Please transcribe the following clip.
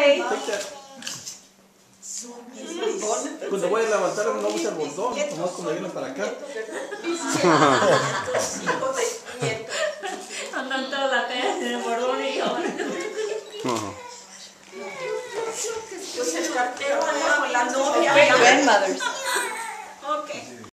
Okay. Cuando voy a levantar no usa el bordón, nomás cuando vienen para acá. Andan toda la calle sin el bordón y yo. Pues el cartero anda con la novia. Grandmothers.